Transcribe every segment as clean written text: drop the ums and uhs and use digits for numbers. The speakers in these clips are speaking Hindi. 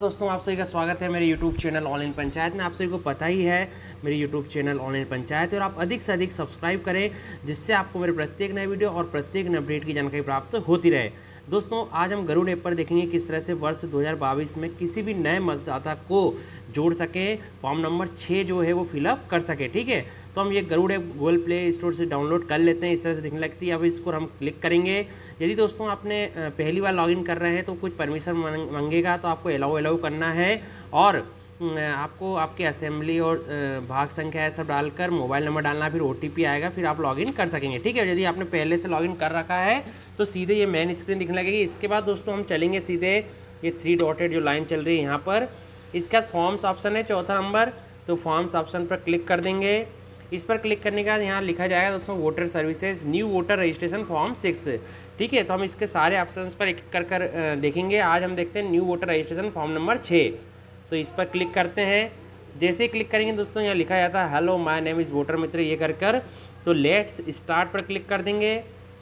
दोस्तों आप सभी का स्वागत है मेरे YouTube चैनल ऑनलाइन पंचायत में। आप सभी को पता ही है मेरे YouTube चैनल ऑनलाइन पंचायत, और आप अधिक से अधिक सब्सक्राइब करें जिससे आपको मेरे प्रत्येक नए वीडियो और प्रत्येक नए अपडेट की जानकारी प्राप्त होती रहे। दोस्तों आज हम गरुड़ ऐप पर देखेंगे किस तरह से वर्ष 2022 में किसी भी नए मतदाता को जोड़ सकें, फॉर्म नंबर 6 जो है वो फिलअप कर सके। ठीक है, तो हम ये Garuda app Google Play Store से डाउनलोड कर लेते हैं। इस तरह से दिखने लगती है। अब इसको हम क्लिक करेंगे। यदि दोस्तों आपने पहली बार लॉगिन कर रहे हैं तो कुछ परमिशन मांगेगा, तो आपको अलाउ करना है, और आपको आपके असेंबली और भाग संख्या सब डालकर मोबाइल नंबर डालना, फिर OTP आएगा, फिर आप लॉगिन कर सकेंगे। ठीक है, यदि आपने पहले से लॉगिन कर रखा है तो सीधे ये मेन स्क्रीन दिखने लगेगी। इसके बाद दोस्तों हम चलेंगे सीधे ये 3 डॉटेड जो लाइन चल रही है यहाँ पर, इसका फॉर्म्स ऑप्शन है चौथा नंबर, तो फॉर्म्स ऑप्शन पर क्लिक कर देंगे। इस पर क्लिक करने के बाद यहाँ लिखा जाएगा दोस्तों voter services new voter registration form 6। ठीक है, तो हम इसके सारे ऑप्शंस पर एक कर देखेंगे। आज हम देखते हैं new voter registration form number 6, तो इस पर क्लिक करते हैं। जैसे ही क्लिक करेंगे दोस्तों यहाँ लिखा जाता है hello my name is voter Mitra, ये कर तो लेट्स स्टार्ट पर क्लिक कर देंगे।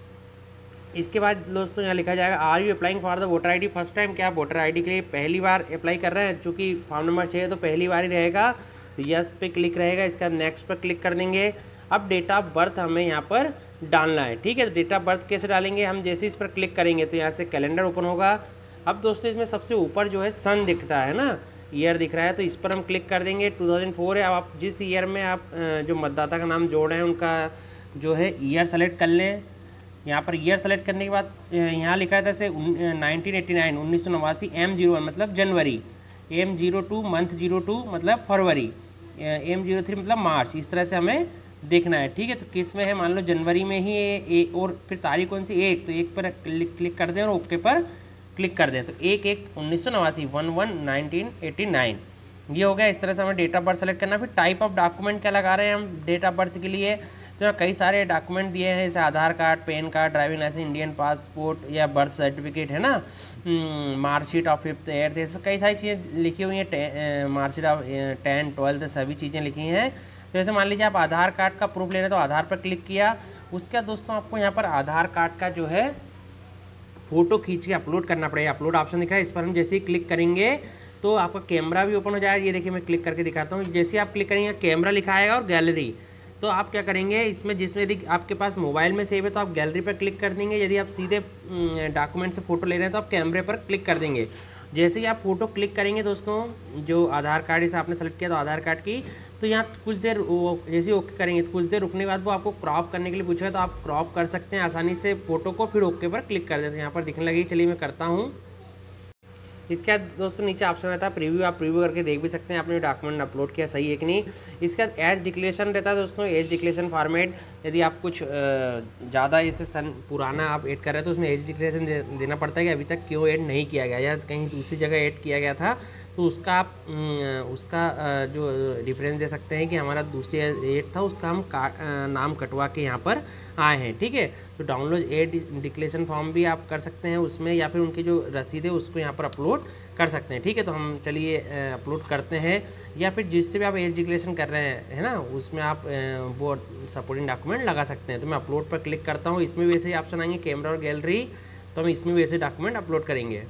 इसके बाद दोस्तों यहाँ लिखा जाएगा are you applying for the voter ID first time, क्या आप वोटर ID के लिए पहली बार अप्लाई कर रहे हैं? चूँकि फॉर्म नंबर 6 है तो पहली बार ही रहेगा, तो यस पे क्लिक रहेगा। इसका नेक्स्ट पर क्लिक कर देंगे। अब डेट ऑफ बर्थ हमें यहाँ पर डालना है। ठीक है, तो डेट ऑफ बर्थ कैसे डालेंगे? हम जैसे इस पर क्लिक करेंगे तो यहाँ से कैलेंडर ओपन होगा। अब दोस्तों इसमें सबसे ऊपर जो है सन दिखता है ना, ईयर दिख रहा है, तो इस पर हम क्लिक कर देंगे। 2004 है। अब आप जिस ईयर में आप जो मतदाता का नाम जोड़ रहे हैं उनका जो है ईयर सेलेक्ट कर लें। यहाँ पर ईयर सेलेक्ट करने के बाद यहाँ लिखा है जैसे 1989 1989 M01 मतलब जनवरी, M02 मंथ 02 मतलब फरवरी, M03 मतलब मार्च। इस तरह से हमें देखना है। ठीक है, तो किस में है? मान लो जनवरी में ही और फिर तारीख कौन सी? 1, तो 1 पर क्लिक कर दें और ओके पर क्लिक कर दें। तो 1/1/1989 11/1989 ये हो गया। इस तरह से हमें डेट ऑफ बर्थ सेलेक्ट करना। फिर टाइप ऑफ डॉक्यूमेंट क्या लगा रहे हैं हम डेट ऑफ बर्थ के लिए, तो यहाँ कई सारे डॉक्यूमेंट दिए हैं, जैसे Aadhaar card, PAN card, driving licence, Indian passport या बर्थ सर्टिफिकेट है ना, मार्कशीट ऑफ 5th 8th, ऐसे कई सारी चीज़ें लिखी हुई हैं, मार्कशीट ऑफ 10th 12th सभी चीज़ें लिखी हैं। तो जैसे मान लीजिए आप आधार कार्ड का प्रूफ लेना है तो आधार पर क्लिक किया। उसके बाद दोस्तों आपको यहाँ पर आधार कार्ड का जो है फ़ोटो खींच के अपलोड करना पड़ेगा। अपलोड ऑप्शन दिख रहा है, इस पर हम जैसे ही क्लिक करेंगे तो आपका कैमरा भी ओपन हो जाएगा। ये देखिए मैं क्लिक करके दिखाता हूँ। जैसे ही आप क्लिक करेंगे कैमरा लिखा आएगा और गैलरी, तो आप क्या करेंगे इसमें, जिसमें यदि आपके पास मोबाइल में सेव है तो आप गैलरी पर क्लिक कर देंगे। यदि आप सीधे डॉक्यूमेंट से फ़ोटो ले रहे हैं तो आप कैमरे पर क्लिक कर देंगे। जैसे ही आप फ़ोटो क्लिक करेंगे दोस्तों, जो आधार कार्ड जैसे आपने सेलेक्ट किया तो आधार कार्ड की, तो यहाँ कुछ देर जैसे ओके करेंगे तो कुछ देर रुकने के बाद वो आपको क्रॉप करने के लिए पूछेगा, तो आप क्रॉप कर सकते हैं आसानी से फ़ोटो को, फिर ओके पर क्लिक कर देते हैं। यहाँ पर दिखने लगी, चलिए मैं करता हूँ। इसके बाद दोस्तों नीचे ऑप्शन रहता है प्रीव्यू, आप प्रीव्यू करके देख भी सकते हैं आपने डॉक्यूमेंट अपलोड किया सही है कि नहीं। इसके बाद एज डिक्लेरेशन रहता है दोस्तों, एज डिक्लेरेशन फॉर्मेट, यदि आप कुछ ज़्यादा जैसे सन पुराना आप ऐड कर रहे हैं तो उसमें एज डिक्लेरेशन देना पड़ता है कि अभी तक क्यों ऐड नहीं किया गया या कहीं दूसरी जगह ऐड किया गया था, तो उसका आप उसका जो डिफरेंस दे सकते हैं कि हमारा दूसरी ऐड था उसका हम नाम कटवा के यहाँ पर आए हैं। ठीक है, तो डाउनलोड एड डिक्लेरेशन फॉर्म भी आप कर सकते हैं उसमें, या फिर उनकी जो रसीद है उसको यहाँ पर अपलोड कर सकते हैं। ठीक है, तो हम चलिए अपलोड करते हैं, या फिर जिससे भी आप एज डिक्लेरेशन कर रहे हैं है ना उसमें आप वो सपोर्टिंग डॉक्यूमेंट लगा सकते हैं। तो मैं अपलोड पर क्लिक करता हूँ। इसमें भी वैसे ही ऑप्शन आएंगे कैमरा और गैलरी, तो हम इसमें भी वैसे डॉक्यूमेंट अपलोड करेंगे।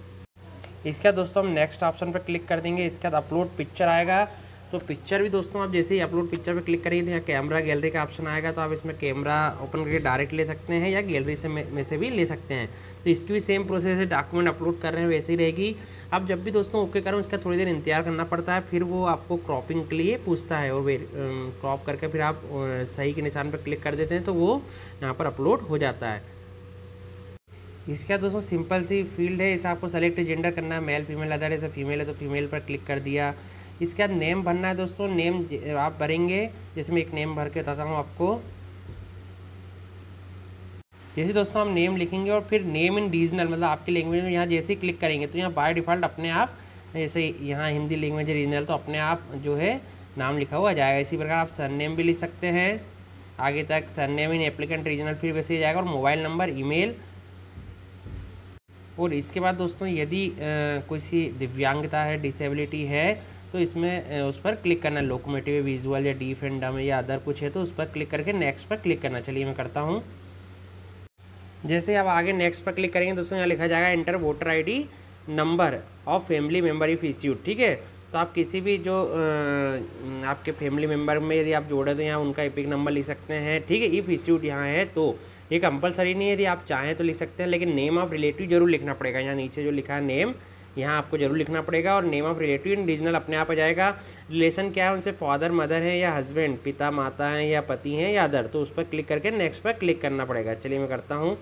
इसके बाद दोस्तों हम नेक्स्ट ऑप्शन पर क्लिक कर देंगे। इसके बाद अपलोड पिक्चर आएगा, तो पिक्चर भी दोस्तों आप जैसे ही अपलोड पिक्चर पर क्लिक करेंगे तो यहाँ कैमरा गैलरी का ऑप्शन आएगा, तो आप इसमें कैमरा ओपन करके डायरेक्ट ले सकते हैं या गैलरी से में से भी ले सकते हैं। तो इसकी भी सेम प्रोसेस है, डॉक्यूमेंट अपलोड कर रहे हैं वैसे ही रहेगी। अब जब भी दोस्तों ओके करें उसका थोड़ी देर इंतजार करना पड़ता है, फिर वो आपको क्रॉपिंग के लिए पूछता है और वे क्रॉप करके फिर आप सही के निशान पर क्लिक कर देते हैं तो वो यहाँ पर अपलोड हो जाता है। इसके बाद दोस्तों सिंपल सी फील्ड है, इसे आपको सेलेक्ट जेंडर करना है, मेल फीमेल, अदर जैसे फीमेल है तो फीमेल पर क्लिक कर दिया। इसके बाद नेम भरना है दोस्तों, नेम आप भरेंगे, जैसे मैं एक नेम भर के बताता हूँ आपको। जैसे दोस्तों हम नेम लिखेंगे और फिर नेम इन रीजनल मतलब आपकी लैंग्वेज में, यहाँ जैसे ही क्लिक करेंगे तो यहाँ बाय डिफ़ॉल्ट अपने आप, जैसे यहाँ हिंदी लैंग्वेज रीजनल तो अपने आप जो है नाम लिखा हुआ जाएगा। इसी प्रकार आप सरनेम भी लिख सकते हैं, आगे तक सरनेम इन एप्लीकेंट रीजनल फिर वैसे ही जाएगा, और मोबाइल नंबर, ईमेल। और इसके बाद दोस्तों यदि कोई सी दिव्यांगता है, डिसेबिलिटी है, तो इसमें उस पर क्लिक करना, लोकोमोटिव, विजुअल या डीफ एंड डम या अदर कुछ है तो उस पर क्लिक करके नेक्स्ट पर क्लिक करना। चलिए मैं करता हूँ। जैसे आप आगे नेक्स्ट पर क्लिक करेंगे दोस्तों यहाँ लिखा जाएगा enter voter ID number of family member if issued, ठीक है। तो आप किसी भी जो आपके फैमिली मेम्बर में यदि आप जोड़े तो यहाँ उनका एपिक नंबर लिख सकते हैं, ठीक है। इफ़ इश्यूड यहाँ है तो ये कंपलसरी नहीं है, यदि आप चाहें तो लिख सकते हैं, लेकिन नेम ऑफ रिलेटिव जरूर लिखना पड़ेगा। यहाँ नीचे जो लिखा है नेम, यहाँ आपको जरूर लिखना पड़ेगा, और name of relative in regional अपने आप आ जाएगा। रिलेशन क्या है उनसे, फादर मदर है या हस्बैंड, पिता माता हैं या पति हैं या अदर, तो उस पर क्लिक करके नेक्स्ट पर क्लिक करना पड़ेगा। चलिए मैं करता हूँ।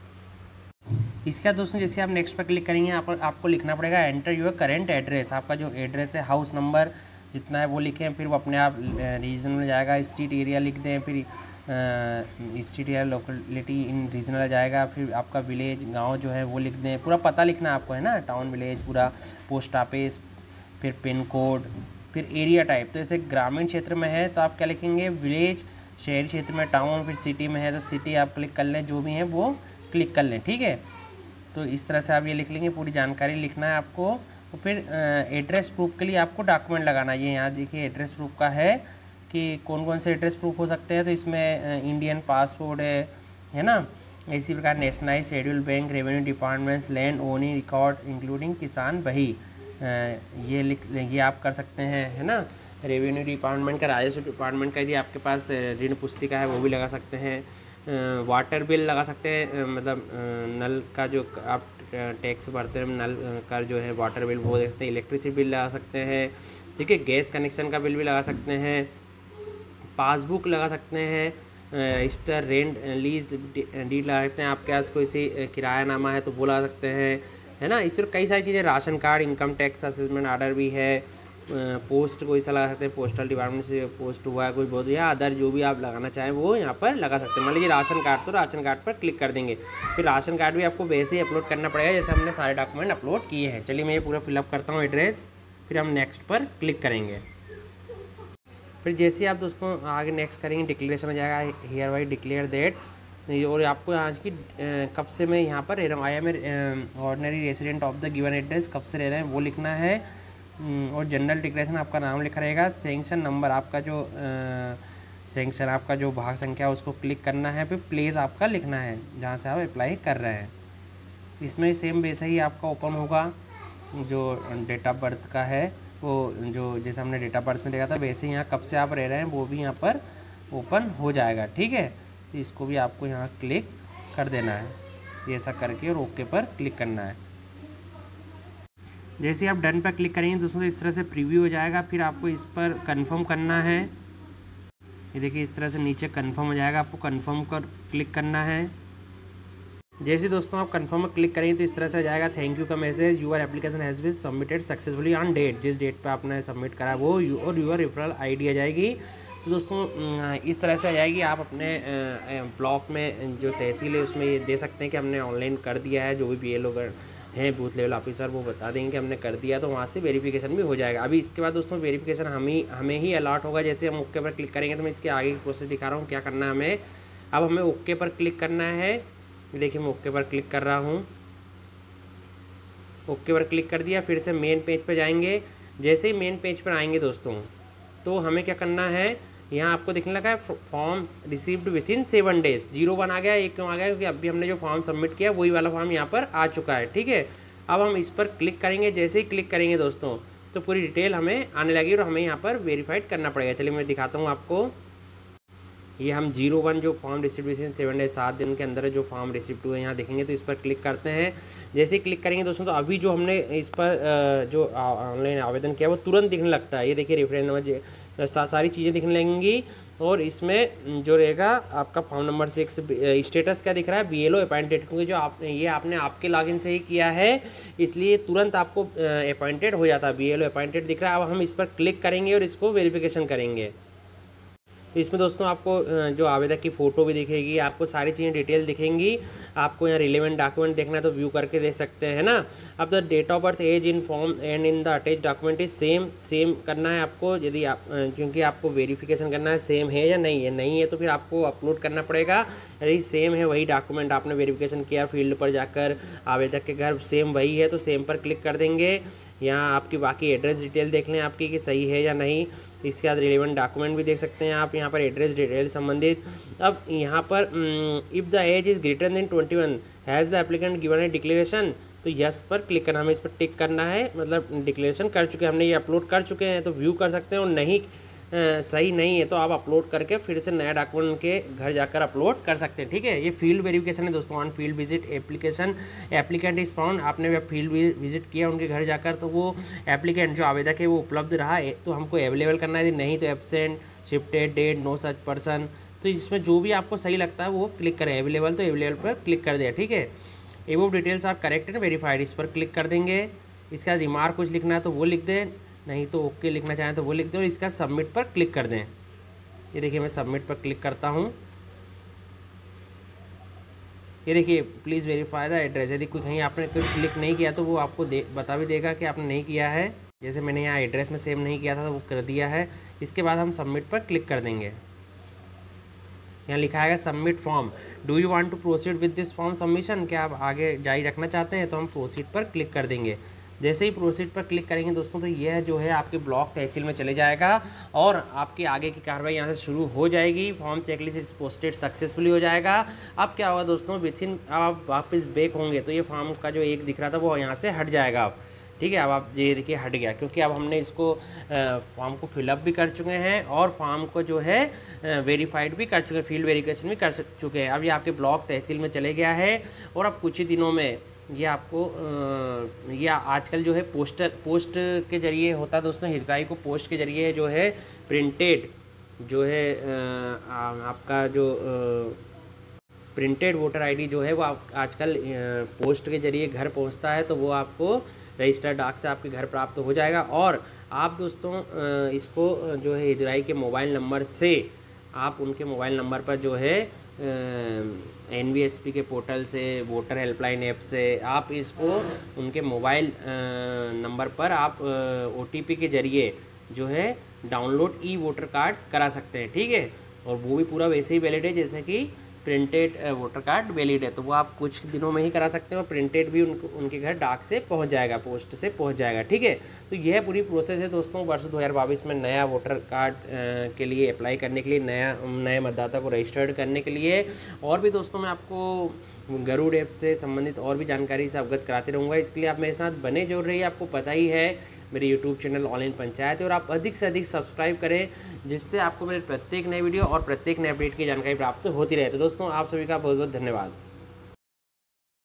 इसके बाद दोस्तों जैसे आप नेक्स्ट पर क्लिक करेंगे आपको लिखना पड़ेगा एंटर योर करेंट एड्रेस। आपका जो एड्रेस है, हाउस नंबर जितना है वो लिखें, फिर वो अपने आप रीजन में जाएगा। स्ट्रीट एरिया लिख दें, फिर street area locality in regional आ जाएगा। फिर आपका विलेज गांव जो है वो लिख दें, पूरा पता लिखना है आपको, है ना, टाउन विलेज पूरा, पोस्ट ऑफिस, फिर पिन कोड, फिर एरिया टाइप। तो जैसे ग्रामीण क्षेत्र में है तो आप क्या लिखेंगे, विलेज, शहरी क्षेत्र में टाउन, फिर सिटी में है तो सिटी आप क्लिक कर लें, जो भी है वो क्लिक कर लें, ठीक है। तो इस तरह से आप ये लिख लेंगे, पूरी जानकारी लिखना है आपको। और फिर एड्रेस प्रूफ के लिए आपको डॉक्यूमेंट लगाना है। ये यहाँ देखिए एड्रेस प्रूफ का है कि कौन कौन से एड्रेस प्रूफ हो सकते हैं। तो इसमें इंडियन पासपोर्ट है ना, इसी प्रकार nationalise schedule bank, revenue departments, land owning record including Kisan Bahi, ये आप कर सकते हैं, है ना। रेवेन्यू डिपार्टमेंट का, राजस्व डिपार्टमेंट का यदि आपके पास ऋण पुस्तिका है वो भी लगा सकते हैं। वाटर बिल लगा सकते हैं, मतलब नल का जो आप टैक्स भरते हैं, नल का जो है वाटर बिल वो दे सकते हैं। इलेक्ट्रिसिटी बिल लगा सकते हैं, ठीक है। गैस कनेक्शन का बिल भी लगा सकते हैं। पासबुक लगा सकते हैं, रजिस्टर, रेंट, लीज डीड लगा सकते हैं। आपके पास कोई सी किरायानामा है तो वो लगा सकते हैं, है ना। इस तरह कई सारी चीज़ें, ration card, income tax assessment order भी है। पोस्ट कोई सा लगा सकते हैं, पोस्टल डिपार्टमेंट से पोस्ट हुआ है कोई बहुत, या अदर जो भी आप लगाना चाहें वो यहाँ पर लगा सकते हैं। मान लीजिए राशन कार्ड, तो राशन कार्ड पर क्लिक कर देंगे। फिर राशन कार्ड भी आपको वैसे ही अपलोड करना पड़ेगा जैसे हमने सारे डॉक्यूमेंट अपलोड किए हैं। चलिए मैं ये पूरा फिलअप करता हूँ एड्रेस, फिर हम नेक्स्ट पर क्लिक करेंगे। फिर जैसे आप दोस्तों आगे नेक्स्ट करेंगे, डिक्लेरेशन हो जाएगा, हियर बाई डिक्लेयर दैट, और आपको आज की कब से मैं यहाँ पर रह रहा हूँ, I am ordinary resident of the given address, कब से रह रहे हैं वो लिखना है। और जनरल डिक्लेरेशन आपका नाम लिखा रहेगा। सेंक्शन नंबर, आपका जो सेंक्शन आपका जो भाग संख्या है उसको क्लिक करना है। फिर प्लेस आपका लिखना है जहाँ से आप अप्लाई कर रहे हैं। इसमें सेम वैसे ही आपका ओपन होगा, जो डेट ऑफ बर्थ का है वो, जो जैसे हमने डेट ऑफ बर्थ में देखा था वैसे ही यहाँ कब से आप रह रहे हैं वो भी यहाँ पर ओपन हो जाएगा, ठीक है। तो इसको भी आपको यहाँ क्लिक कर देना है, ये ऐसा करके, और ओके पर क्लिक करना है। जैसे आप डन पर क्लिक करेंगे दोस्तों तो इस तरह से प्रीव्यू हो जाएगा। फिर आपको इस पर कंफर्म करना है, ये देखिए इस तरह से नीचे कंफर्म हो जाएगा, आपको कंफर्म पर क्लिक करना है। जैसे दोस्तों आप कंफर्म पर क्लिक करेंगे तो इस तरह से आ जाएगा, थैंक यू का message, your application has been submitted successfully on date, जिस डेट पे आपने सबमिट करा वो, और यूर रेफरल आईडी आ जाएगी। तो दोस्तों इस तरह से आ जाएगी। आप अपने ब्लॉक में जो तहसील है उसमें ये दे सकते हैं कि हमने ऑनलाइन कर दिया है, जो भी BLO हैं बूथ लेवल ऑफिसर वो बता देंगे कि हमने कर दिया, तो वहाँ से वेरिफिकेशन भी हो जाएगा। अभी इसके बाद दोस्तों वेरिफिकेशन हमें ही अलॉट होगा। जैसे हम ओके पर क्लिक करेंगे तो मैं इसके आगे की प्रोसेस दिखा रहा हूँ क्या करना है हमें। अब हमें ओके पर क्लिक करना है, देखिए मैं ओके पर क्लिक कर रहा हूँ। ओके पर क्लिक कर दिया, फिर से मेन पेज पर जाएंगे। जैसे ही मेन पेज पर आएंगे दोस्तों तो हमें क्या करना है, यहाँ आपको दिखने लगा है forms received within 7 days. 01 आ गया, एक क्यों आ गया, क्योंकि अभी हमने जो फॉर्म सबमिट किया वही वाला फॉर्म यहाँ पर आ चुका है, ठीक है। अब हम इस पर क्लिक करेंगे, जैसे ही क्लिक करेंगे दोस्तों तो पूरी डिटेल हमें आने लगी और हमें यहाँ पर वेरीफाइड करना पड़ेगा। चलिए मैं दिखाता हूँ आपको। ये हम 01 जो form receipt within 7 days, 7 दिन के अंदर जो फॉर्म रिसिप्ट हुए यहाँ देखेंगे, तो इस पर क्लिक करते हैं। जैसे ही क्लिक करेंगे दोस्तों तो अभी जो हमने इस पर जो ऑनलाइन आवेदन किया वो तुरंत दिखने लगता है। ये देखिए रेफरेंस नंबर, सारी चीज़ें दिखने लगेंगी। और इसमें जो रहेगा आपका फॉर्म नंबर 6 स्टेटस क्या दिख रहा है, BLO अपॉइंटेड, क्योंकि जो ये आपने आपके लॉगिन से ही किया है इसलिए तुरंत आपको अपॉइंटेड हो जाता है, BLO अपॉइंटेड दिख रहा है। अब हम इस पर क्लिक करेंगे और इसको वेरिफिकेशन करेंगे। तो इसमें दोस्तों आपको जो आवेदक की फ़ोटो भी दिखेगी, आपको सारी चीज़ें डिटेल दिखेंगी। आपको यहाँ रिलेवेंट डॉक्यूमेंट देखना है तो व्यू करके देख सकते हैं ना। अब the date of birth, age in form and in the attach document is same करना है आपको। यदि आप क्योंकि आपको वेरिफिकेशन करना है सेम है या नहीं है तो फिर आपको अपलोड करना पड़ेगा। यदि सेम है वही डॉक्यूमेंट आपने वेरिफिकेशन किया फील्ड पर जाकर, आवेदक के घर सेम वही है तो सेम पर क्लिक कर देंगे। यहाँ आपकी बाकी एड्रेस डिटेल देख लें आपकी कि सही है या नहीं। इसके बाद रिलेवेंट डॉक्यूमेंट भी देख सकते हैं आप यहाँ पर, एड्रेस डिटेल संबंधित। अब यहाँ पर if the age is greater than 21 has the applicant given a declaration तो यस पर क्लिक करना, हमें इस पर टिक करना है, मतलब डिक्लेरेशन कर चुके हैं हमने, ये अपलोड कर चुके हैं तो व्यू कर सकते हैं। और नहीं सही नहीं है तो आप अपलोड करके फिर से नया डॉक्यूमेंट उनके घर जाकर अपलोड कर सकते हैं। ठीक है, ये फील्ड वेरिफिकेशन है दोस्तों। On field visit application applicant is found, आपने फील्ड विजिट किया उनके घर जाकर तो वो एप्लीकेंट जो आवेदक है वो उपलब्ध रहा तो हमको अवेलेबल करना है, नहीं तो absent, shifted, dead, no such person. तो इसमें जो भी आपको सही लगता है वो क्लिक करें। अवेलेबल तो अवेलेबल पर क्लिक कर दें। ठीक है, above details are correct and verified, इस पर क्लिक कर देंगे। इसका रिमार्क कुछ लिखना है तो वो लिख दें, नहीं तो ओके लिखना चाहें तो वो लिख दें और इसका सबमिट पर क्लिक कर दें। ये देखिए मैं सबमिट पर क्लिक करता हूँ। ये देखिए प्लीज़ वेरीफाई द एड्रेस, यदि कोई कहीं आपने कोई क्लिक नहीं किया तो वो आपको बता भी देगा कि आपने नहीं किया है। जैसे मैंने यहाँ एड्रेस में सेव नहीं किया था तो वो कर दिया है। इसके बाद हम सबमिट पर क्लिक कर देंगे। यहाँ लिखा है submit form, do you want to proceed with this form submission, क्या आप आगे जारी रखना चाहते हैं, तो हम प्रोसीड पर क्लिक कर देंगे। जैसे ही प्रोसीड पर क्लिक करेंगे दोस्तों तो यह जो है आपके ब्लॉक तहसील में चले जाएगा और आपकी आगे की कार्रवाई यहाँ से शुरू हो जाएगी। Form checklist is posted successfully हो जाएगा। अब क्या होगा दोस्तों, विथिन आप वापस बैक होंगे तो ये फॉर्म का जो एक दिख रहा था वो यहाँ से हट जाएगा अब। ठीक है, अब आप ये देखिए हट गया, क्योंकि अब हमने इसको फॉर्म को फिलअप भी कर चुके हैं और फॉर्म को जो है वेरीफाइड भी कर चुके हैं, फील्ड वेरिफिकेशन भी कर चुके हैं। अब ये आपके ब्लॉक तहसील में चले गया है और अब कुछ ही दिनों में ये आपको ये आजकल जो है पोस्ट के ज़रिए होता है दोस्तों। हितग्राही को पोस्ट के ज़रिए जो है प्रिंटेड जो है आपका जो प्रिंटेड वोटर आईडी जो है वो आजकल पोस्ट के ज़रिए घर पहुंचता है, तो वो आपको रजिस्टर्ड डाक से आपके घर प्राप्त हो जाएगा। और आप दोस्तों इसको जो है हितग्राही के मोबाइल नंबर से, आप उनके मोबाइल नंबर पर जो है NVSP के पोर्टल से, वोटर हेल्पलाइन ऐप से आप इसको उनके मोबाइल नंबर पर आप OTP के ज़रिए जो है डाउनलोड ई वोटर कार्ड करा सकते हैं। ठीक है, और वो भी पूरा वैसे ही वैलिड है जैसे कि प्रिंटेड वोटर कार्ड वैलिड है, तो वो आप कुछ दिनों में ही करा सकते हैं और प्रिंटेड भी उनके घर डाक से पहुंच जाएगा, पोस्ट से पहुंच जाएगा। ठीक है, तो यह पूरी प्रोसेस है दोस्तों वर्ष 2022 में नया वोटर कार्ड के लिए अप्लाई करने के लिए, नए मतदाता को रजिस्टर्ड करने के लिए। और भी दोस्तों मैं आपको गरुड़ ऐप से संबंधित और भी जानकारी से अवगत कराते रहूँगा, इसके लिए आप मेरे साथ बने जुड़ रहिए। आपको पता ही है मेरे YouTube चैनल ऑनलाइन पंचायत है और आप अधिक से अधिक सब्सक्राइब करें, जिससे आपको मेरे प्रत्येक नए वीडियो और प्रत्येक नए अपडेट की जानकारी प्राप्त होती रहे। तो दोस्तों आप सभी का बहुत बहुत धन्यवाद।